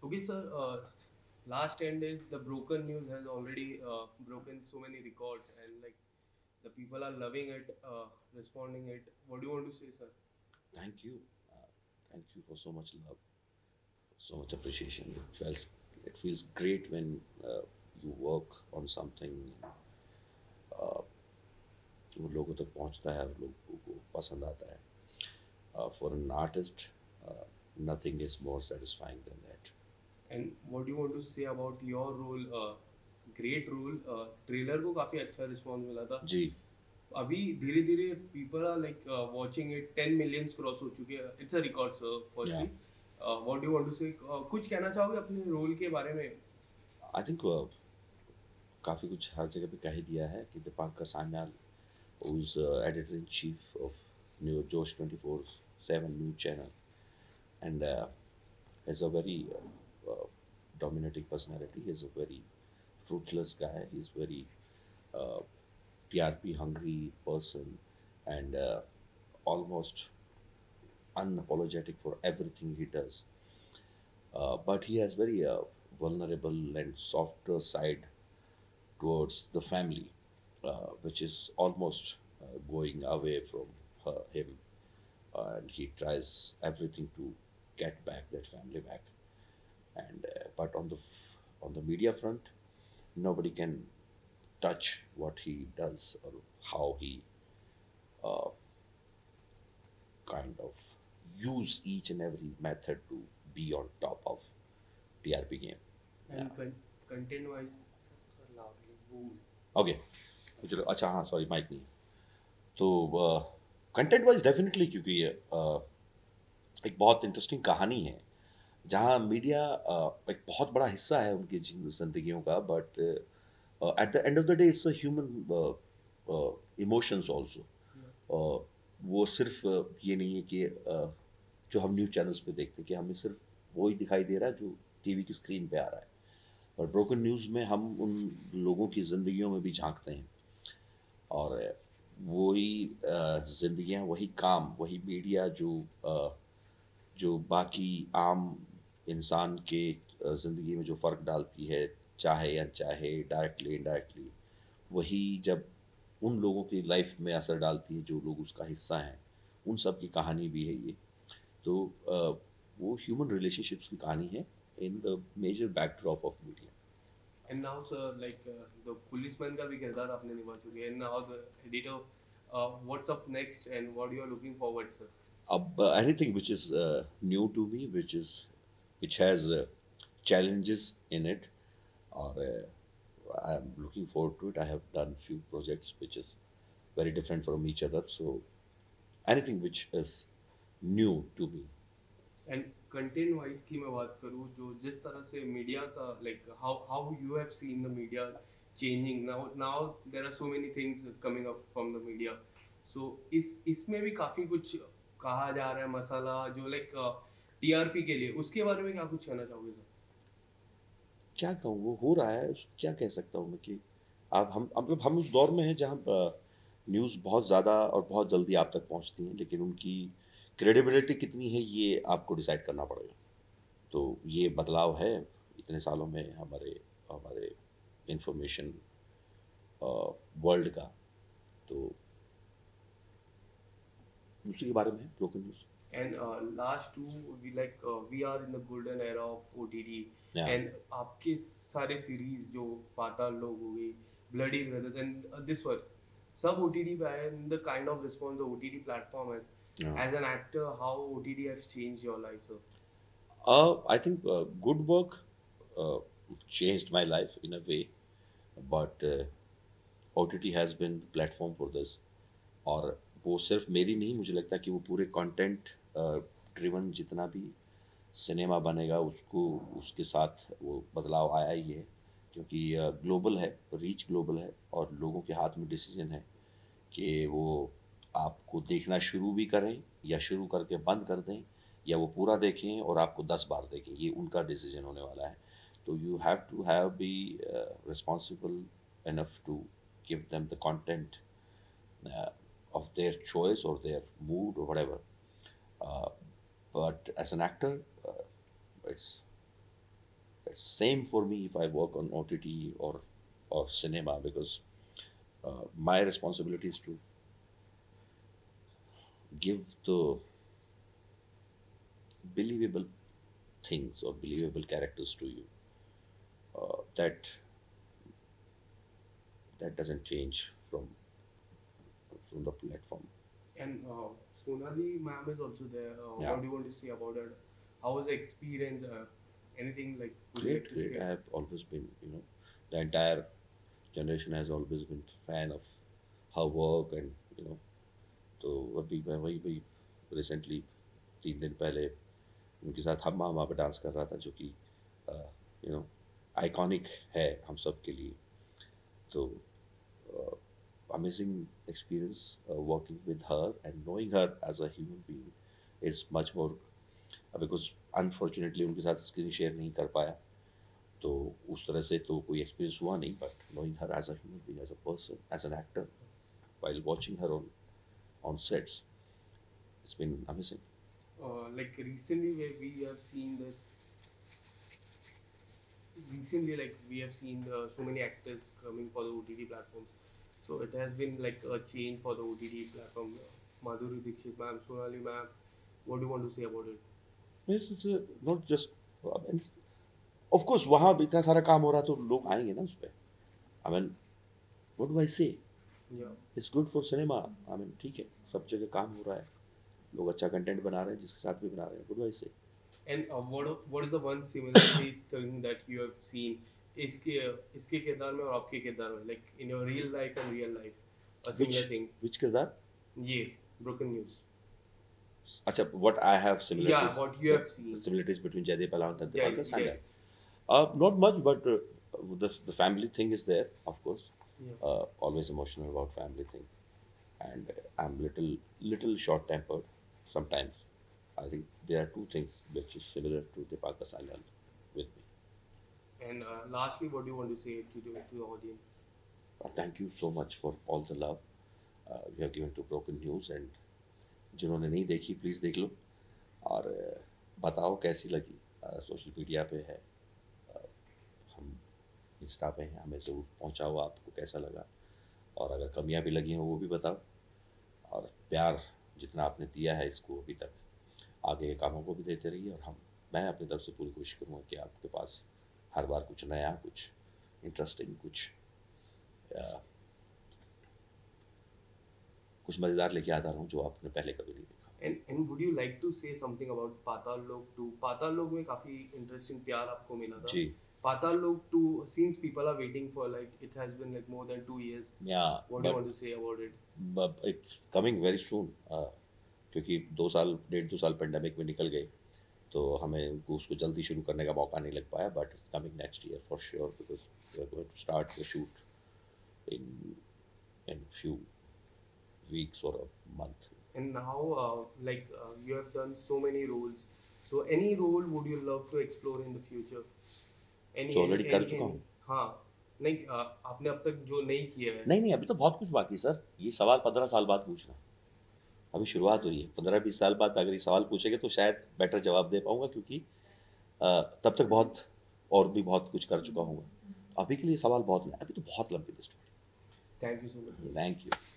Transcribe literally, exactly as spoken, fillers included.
Okay, sir. Uh, last ten days, the broken news has already uh, broken so many records, and like the people are loving it, uh, responding it. What do you want to say, sir? Thank you. Uh, Thank you for so much love, so much appreciation. It feels it feels great when uh, you work on something uh, वो लोगों तक पहुंचता है और लोगों को पसंद आता है. Uh, for an artist, uh, nothing is more satisfying than that. And what do you want to say about your role? Uh, great role. Uh, trailer को काफी अच्छा रिस्पॉन्स मिला था. जी. अभी धीरे धीरे people are like watching it ten millions cross हो चुके हैं. It's a record sir. या firstly what do you want to say, कुछ कहना चाहोगे अपने रोल के बारे में? आई थिंक काफ़ी कुछ हर जगह पे कह ही दिया है कि Dipankar Sanyal who's uh, editor in chief of New Josh twenty-four seven news channel, and uh, is a very uh, uh, dominating personality. He's a very ruthless guy. He's very uh, T R P hungry person, and uh, almost unapologetic for everything he does. Uh, but he has very uh, vulnerable and softer side towards the family, uh, which is almost uh, going away from her, him, uh, and he tries everything to get back that family back. And uh, but on the f- on the media front, nobody can touch what he does or how he uh, kind of use each and every method to be on top of T R P game. Yeah. And content wise loudly boom. Okay. चलो अच्छा हाँ sorry mic नहीं है. तो content wise definitely क्योंकि ये uh, एक बहुत इंटरेस्टिंग कहानी है जहाँ मीडिया एक बहुत बड़ा हिस्सा है उनकी जिन- जिंदगियों का. But at the end of the day it's a human emotions also. वो सिर्फ uh, ये नहीं है कि uh, जो हम न्यूज़ चैनल्स पे देखते हैं कि हमें सिर्फ वही दिखाई दे रहा है जो टीवी की स्क्रीन पे आ रहा है. और ब्रोकन न्यूज़ में हम उन लोगों की ज़िंदगियों में भी झांकते हैं. और वही ज़िंदगियाँ, वही काम, वही मीडिया जो अ, जो बाकी आम इंसान के ज़िंदगी में जो फ़र्क डालती है, चाहे या चाहे, डायरेक्टली इनडायरेक्टली, वही जब उन लोगों की लाइफ में असर डालती है जो लोग उसका हिस्सा हैं, उन सब की कहानी भी है ये. तो अ, वो ह्यूमन रिलेशनशिप्स की कहानी है in the major backdrop of media. And now sir like the policeman का भी किरदार आपने निभा चुके हैं. And now the editor, what's up next and what you are looking forward sir? Ab- uh, anything which is uh, new to me, which is which has uh, challenges in it, or uh, I'm looking forward to it. I have done few projects which is very different from each other. So anything which is new to me. And content wise की मैं बात करूँ, जो जिस तरह से media का like how how you have seen the media changing now. Now there are so many things coming up from the media. So इस इसमें भी काफी कुछ कहा जा रहा है मसाला जो लाइक टीआरपी के लिए. उसके बारे में क्या कुछ कहना चाहोगे सर? क्या कहूँ वो हो रहा है. क्या कह सकता हूँ मैं कि आप हम हम हम उस दौर में हैं जहाँ न्यूज़ बहुत ज़्यादा और बहुत जल्दी आप तक पहुँचती हैं, लेकिन उनकी क्रेडिबिलिटी कितनी है ये आपको डिसाइड करना पड़ेगा. तो ये बदलाव है इतने सालों में हमारे हमारे इंफॉर्मेशन वर्ल्ड का. तो उसी के बारे में broken news. And uh, last two, we like uh, we are in the golden era of O T T. या And आपके सारे सीरीज जो पाताल लोग हो गई, bloody brothers and this one, सब O T T पे आए. and the kind of response the O T T platform has. As an actor, how O T T has changed your life, sir? I think good work changed my life in a way, but uh, O T T has been the platform for this. और वो सिर्फ मेरी नहीं, मुझे लगता है कि वो पूरे कंटेंट ड्रिवन जितना भी सिनेमा बनेगा उसको उसके साथ वो बदलाव आया ही है. क्योंकि ग्लोबल है, रीच ग्लोबल है, और लोगों के हाथ में डिसीजन है कि वो आपको देखना शुरू भी करें या शुरू करके बंद कर दें, या वो पूरा देखें और आपको दस बार देखें. ये उनका डिसीजन होने वाला है. तो you have to have be responsible enough to give them the content of their choice or their mood or whatever. Uh, but as an actor, uh, it's same for me if I work on O T T or or cinema, because uh, my responsibility is to give the believable things or believable characters to you. Uh, that that doesn't change from from the platform. And uh, Sonali ma'am is also there. Uh, Yeah. what do you want to say about it? How was the experience? Uh, anything like would you like Great, to great. I share? have always been, you know, the entire generation has always been fan of her work, and you know, तो अभी मैं वही वही recently तीन दिन पहले उनके साथ हम मामा पे डांस कर रहा था, जो कि यू नो आइकॉनिक है हम सब के लिए. तो amazing experience uh, working with her, and knowing her as a human being is much more, uh, because unfortunately उनके साथ स्क्रीन शेयर नहीं कर पाया, तो उस तरह से तो कोई एक्सपीरियंस हुआ नहीं. But knowing her as a human being, as a person, as an actor, while watching her on on sets, it's been amazing. Uh, like recently, where we have seen that recently, like we have seen uh, so many actors coming for the O T T platforms. So it has been like a change for the O T T platform. Uh, Madhuri Dixit ma'am, Sonali ma'am, what do you want to say about it? Yes, it's a, not just, I mean, of course वहाँ भी इतना सारा काम हो रहा है तो लोग आएंगे ना उस पे. I mean, what do I say? Yeah. It's good for cinema. I mean, ठीक है, सब जगह काम हो रहा है, लोग अच्छा कंटेंट बना रहे हैं, जिसके साथ भी बना रहे हैं. What do I say? And uh, what what is the one similarity thing that you have seen इसके इसके किरदार में और आपके किरदार में, like in your real life and real life, a similar Which thing? which किरदार? ये broken news. अच्छा, what I have similarities. Yeah, what you have seen. Similarities between Jaideep Alam and Jai- Deepika Sangha. Jai- Uh, not much, but uh, the the family thing is there, of course. Yeah. Uh, always emotional about family thing, and uh, I'm little little short tempered sometimes. I think there are two things which is similar to Deepika Sangha with me. And uh, lastly, what do you want to say to the, to the audience? Uh, thank you so much for all the love uh, you have given to Broken News, and जिन्होंने नहीं देखी please देख लो, और uh, बताओ कैसी लगी. Social media पे है, uh, हम इंस्टा पे हैं, हमें ज़रूर पहुंचाओ आपको कैसा लगा, और अगर कमियां भी लगी हों वो भी बताओ, और प्यार जितना आपने दिया है इसको अभी तक आगे के कामों को भी देते रहिए. और हम मैं अपनी तरफ से पूरी कोशिश करूँगा कि आपके पास हर बार कुछ नया, कुछ इंटरेस्टिंग, कुछ uh, कुछ मज़ेदार लेके आता रहूँ जो आपने पहले कभी नहीं देखा. And and would you like to say something about Patal Lok two? Patal Lok में काफी interesting प्यार आपको मिला था. जी. Patal Lok two, since people are waiting for, like it has been like more than two years. Yeah, What do you but, want to say about it? but it's coming very soon. Uh, क्योंकि दो साल डेढ़ दो साल pandemic में निकल गए, तो हमें उसको जल्दी शुरू करने का मौका नहीं लग पाया. But it's coming next year for sure, because we are going to start the shoot in in few weeks or a month. And now, uh, like uh, you have done so many roles. So any role would you love to explore in the future? Any, So already any- कर any- चुका any- हूँ. हाँ, नहीं uh, आपने अब तक जो नहीं किया है. नहीं नहीं, अभी तो बहुत कुछ बाकी सर. ये सवाल पंद्रह साल बाद पूछना, अभी शुरुआत हुई है. पंद्रह बीस साल बाद अगर ये सवाल पूछेंगे तो शायद बेटर जवाब दे पाऊंगा, क्योंकि uh, तब तक बहुत और भी बहुत कुछ कर चुका हूँ. अभी के लिए सवाल बहुत नहीं, अभी तो बहुत लंबी लिस्ट है. Thank you so much. Thank you.